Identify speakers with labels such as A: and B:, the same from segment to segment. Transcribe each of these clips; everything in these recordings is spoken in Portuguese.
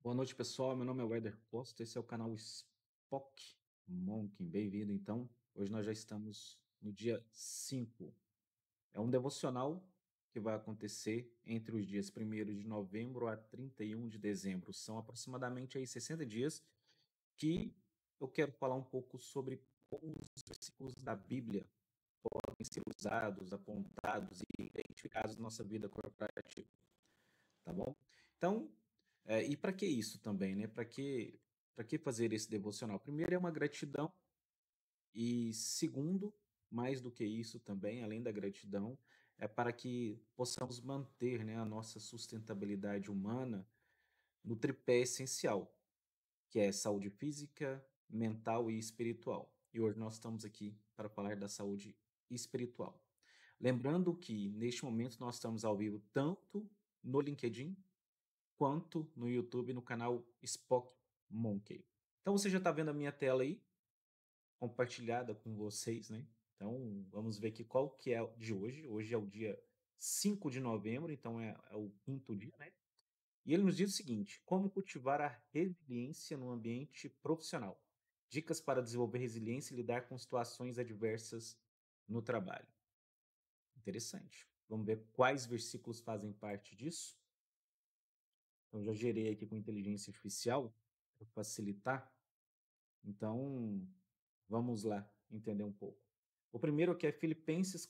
A: Boa noite, pessoal. Meu nome é Weather Costa. Esse é o canal Spock Monk. Bem-vindo. Então, hoje nós já estamos no dia 5. É um devocional que vai acontecer entre os dias 1º de novembro a 31 de dezembro. São aproximadamente aí 60 dias que eu quero falar um pouco sobre como os versículos da Bíblia podem ser usados, apontados e identificados na nossa vida corporativa, tá bom? Então, e para que isso também, né? Para que fazer esse devocional? Primeiro é uma gratidão e segundo, mais do que isso também, além da gratidão, é para que possamos manter, né, a nossa sustentabilidade humana no tripé essencial, que é saúde física, mental e espiritual. E hoje nós estamos aqui para falar da saúde espiritual. Lembrando que neste momento nós estamos ao vivo tanto no LinkedIn quanto no YouTube no canal Spock Monkey. Então você já está vendo a minha tela aí, compartilhada com vocês, né? Então vamos ver aqui qual que é o de hoje. Hoje é o dia 5 de novembro, então é o quinto dia, né? E ele nos diz o seguinte: como cultivar a resiliência no ambiente profissional. Dicas para desenvolver resiliência e lidar com situações adversas no trabalho. Interessante. Vamos ver quais versículos fazem parte disso. Então, já gerei aqui com inteligência artificial para facilitar. Então, vamos lá entender um pouco. O primeiro aqui é Filipenses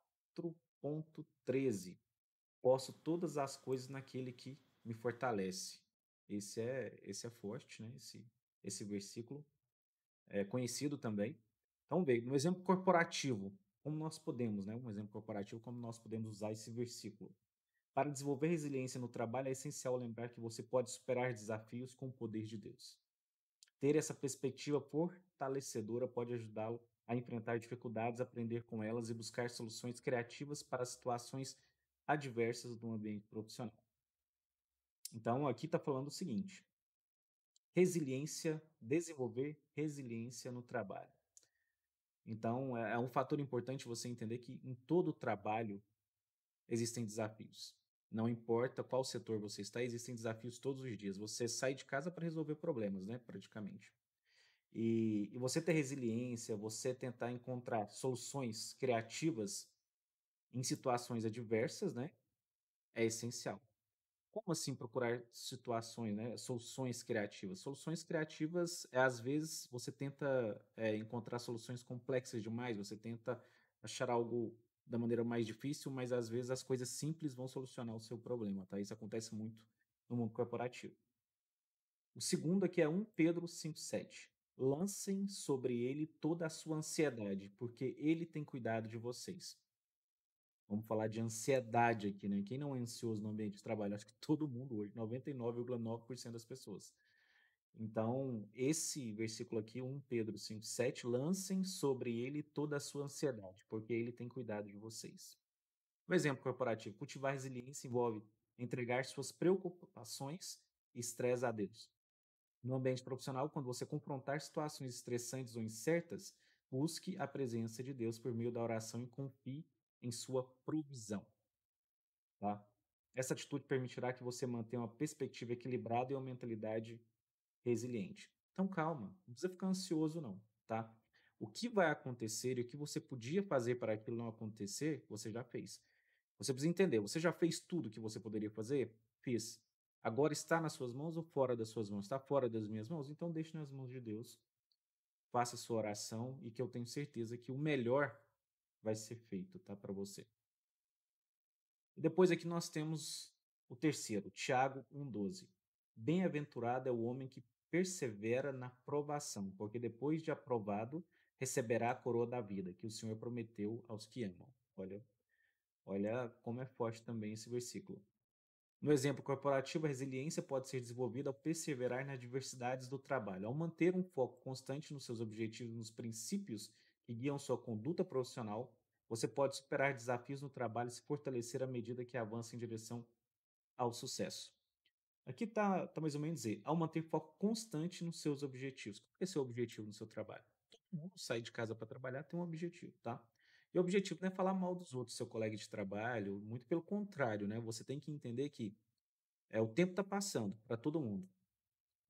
A: 4:13. Posso todas as coisas naquele que me fortalece. Esse é forte, né? Esse versículo é conhecido também. Então, veio no exemplo corporativo, como nós podemos, né? Um exemplo corporativo, como nós podemos usar esse versículo. Para desenvolver resiliência no trabalho, é essencial lembrar que você pode superar desafios com o poder de Deus. Ter essa perspectiva fortalecedora pode ajudá-lo a enfrentar dificuldades, aprender com elas e buscar soluções criativas para situações adversas do ambiente profissional. Então, aqui está falando o seguinte: resiliência, desenvolver resiliência no trabalho. Então, é um fator importante você entender que em todo trabalho existem desafios. Não importa qual setor você está, existem desafios todos os dias. Você sai de casa para resolver problemas, né? Praticamente. E você ter resiliência, você tentar encontrar soluções criativas em situações adversas, né, é essencial. Como assim procurar situações, né, soluções criativas? Soluções criativas é às vezes você tenta, encontrar soluções complexas demais, você tenta achar algo da maneira mais difícil, mas às vezes as coisas simples vão solucionar o seu problema, tá? Isso acontece muito no mundo corporativo. O segundo aqui é 1 Pedro 5:7. Lancem sobre ele toda a sua ansiedade, porque ele tem cuidado de vocês. Vamos falar de ansiedade aqui, né? Quem não é ansioso no ambiente de trabalho? Acho que todo mundo hoje, 99,9% das pessoas. Então, esse versículo aqui, 1 Pedro 5:7, lancem sobre ele toda a sua ansiedade, porque ele tem cuidado de vocês. Um exemplo corporativo, cultivar resiliência envolve entregar suas preocupações e estresse a Deus. No ambiente profissional, quando você confrontar situações estressantes ou incertas, busque a presença de Deus por meio da oração e confie em sua provisão, tá? Essa atitude permitirá que você mantenha uma perspectiva equilibrada e uma mentalidade resiliente. Então, calma, não precisa ficar ansioso, não, tá? O que vai acontecer e o que você podia fazer para aquilo não acontecer, você já fez. Você precisa entender, você já fez tudo o que você poderia fazer? Fiz. Agora está nas suas mãos ou fora das suas mãos? Está fora das minhas mãos? Então deixe nas mãos de Deus. Faça a sua oração e que eu tenho certeza que o melhor vai ser feito, tá, para você. E depois aqui nós temos o terceiro, Tiago 1:12. Bem-aventurado é o homem que persevera na provação, porque depois de aprovado, receberá a coroa da vida, que o Senhor prometeu aos que amam. Olha como é forte também esse versículo. No exemplo corporativo, a resiliência pode ser desenvolvida ao perseverar nas diversidades do trabalho, ao manter um foco constante nos seus objetivos, nos princípios que guiam sua conduta profissional. Você pode superar desafios no trabalho e se fortalecer à medida que avança em direção ao sucesso. Aqui está mais ou menos dizer, ao manter foco constante nos seus objetivos. Qual é o seu objetivo no seu trabalho? Todo mundo sai de casa para trabalhar tem um objetivo, tá? E o objetivo não é falar mal dos outros, seu colega de trabalho, muito pelo contrário, né? Você tem que entender que o tempo está passando para todo mundo.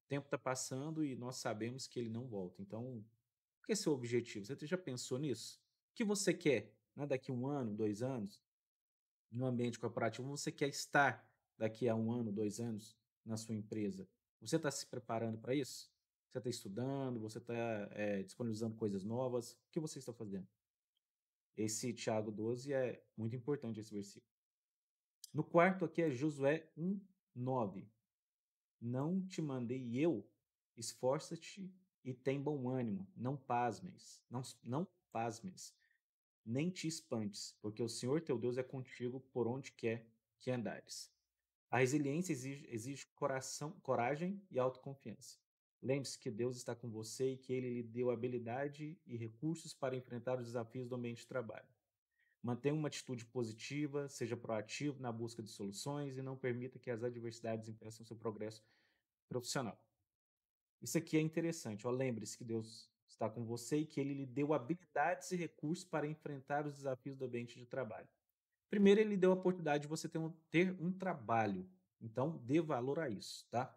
A: O tempo está passando e nós sabemos que ele não volta. Então, qual que é seu objetivo? Você já pensou nisso? O que você quer, né, daqui 1 ano, 2 anos, no ambiente corporativo? Onde você quer estar daqui a 1 ano, 2 anos na sua empresa? Você está se preparando para isso? Você está estudando? Você está, disponibilizando coisas novas? O que você está fazendo? Esse Tiago 12 é muito importante esse versículo. No quarto aqui é Josué 1:9. Não te mandei eu? Esforça-te e tem bom ânimo, não pasmes, nem te espantes, porque o Senhor teu Deus é contigo por onde quer que andares. A resiliência exige coragem e autoconfiança. Lembre-se que Deus está com você e que Ele lhe deu habilidade e recursos para enfrentar os desafios do ambiente de trabalho. Mantenha uma atitude positiva, seja proativo na busca de soluções e não permita que as adversidades impeçam seu progresso profissional. Isso aqui é interessante, ó, lembre-se que Deus está com você e que Ele lhe deu habilidades e recursos para enfrentar os desafios do ambiente de trabalho. Primeiro, Ele deu a oportunidade de você ter um trabalho, então dê valor a isso, tá?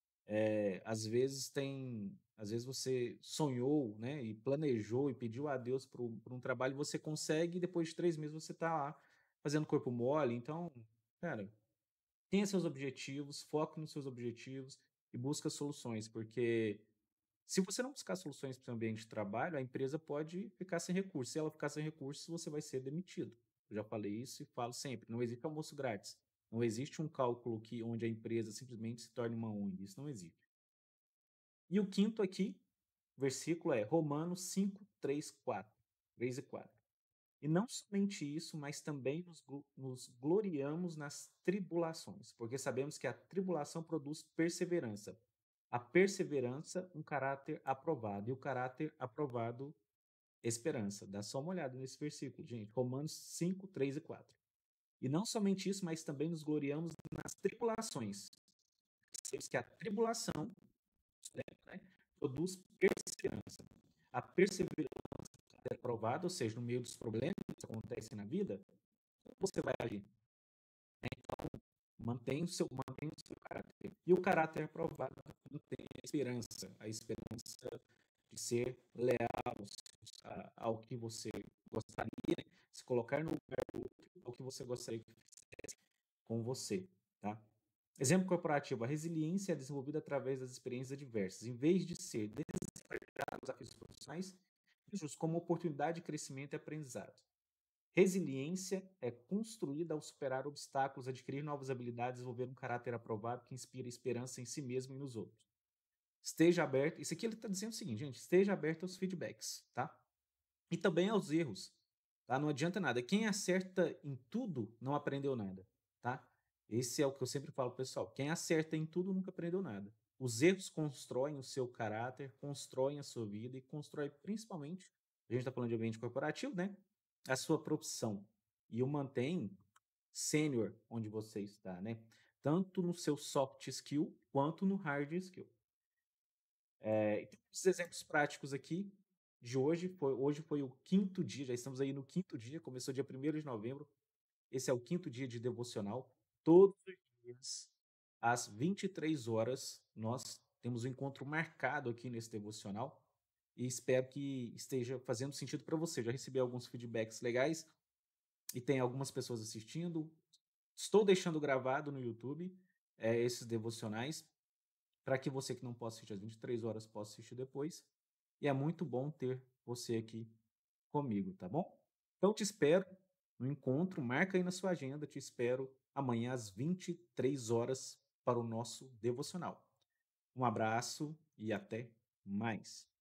A: Às vezes você sonhou, né, e planejou e pediu a Deus por um trabalho, você consegue e depois de 3 meses você está lá fazendo corpo mole, então, cara, tenha seus objetivos, foque nos seus objetivos e busca soluções, porque se você não buscar soluções para o seu ambiente de trabalho, a empresa pode ficar sem recursos. Se ela ficar sem recursos, você vai ser demitido. Eu já falei isso e falo sempre: não existe almoço grátis. Não existe um cálculo onde a empresa simplesmente se torne uma ONG. Isso não existe. E o quinto aqui, versículo é Romanos 5, 3, 4. 3 e 4. E não somente isso, mas também nos gloriamos nas tribulações, porque sabemos que a tribulação produz perseverança. A perseverança, um caráter aprovado. E o caráter aprovado, esperança. Dá só uma olhada nesse versículo, gente. Romanos 5, 3 e 4. E não somente isso, mas também nos gloriamos nas tribulações. Sabemos que a tribulação, né, produz perseverança. A perseverança é aprovada, ou seja, no meio dos problemas que acontecem na vida, você vai agir. Mantém o seu caráter. E o caráter aprovado mantém a esperança de ser leal ao que você gostaria, né? Se colocar no lugar do outro, ao que você gostaria que fizesse com você, tá? Exemplo corporativo: a resiliência é desenvolvida através das experiências adversas, em vez de ser descartada os desafios profissionais, como oportunidade de crescimento e aprendizado. Resiliência é construída ao superar obstáculos, adquirir novas habilidades, desenvolver um caráter aprovado que inspira esperança em si mesmo e nos outros. Esteja aberto. Isso aqui ele está dizendo o seguinte, gente: esteja aberto aos feedbacks, tá? E também aos erros, tá? Não adianta nada. Quem acerta em tudo não aprendeu nada, tá? Esse é o que eu sempre falo, pessoal. Quem acerta em tudo nunca aprendeu nada. Os erros constroem o seu caráter, constroem a sua vida e constroem principalmente, a gente está falando de ambiente corporativo, né? A sua profissão. E o mantém sênior onde você está, né? Tanto no seu soft skill quanto no hard skill. Então, esses exemplos práticos aqui de hoje foi o quinto dia, já estamos aí no quinto dia, começou dia 1º de novembro, esse é o quinto dia de devocional. Todos os dias, às 23 horas, nós temos um encontro marcado aqui nesse devocional e espero que esteja fazendo sentido para você. Já recebi alguns feedbacks legais e tem algumas pessoas assistindo. Estou deixando gravado no YouTube, esses devocionais, para que você que não possa assistir às 23 horas possa assistir depois. E é muito bom ter você aqui comigo, tá bom? Então te espero no encontro, marca aí na sua agenda, te espero amanhã às 23 horas para o nosso devocional. Um abraço e até mais.